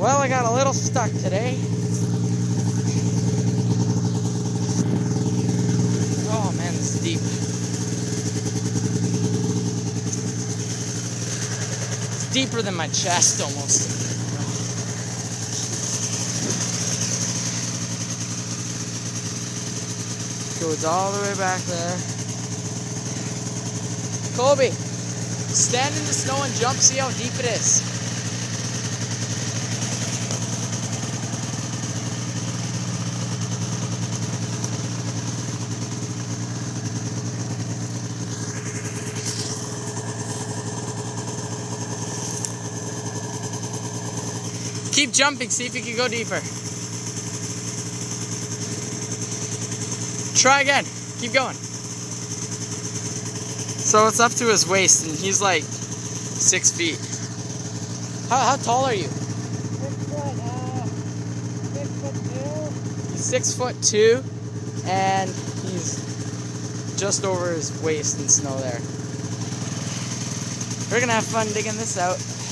Well, I got a little stuck today. Oh man, this is deep. It's deeper than my chest almost. Goes all the way back there. Colby, stand in the snow and jump, see how deep it is. Keep jumping, see if you can go deeper. Try again, keep going. So it's up to his waist and he's like 6 feet. How tall are you? 6 foot, 6'2". He's 6'2" and he's just over his waist in snow there. We're gonna have fun digging this out.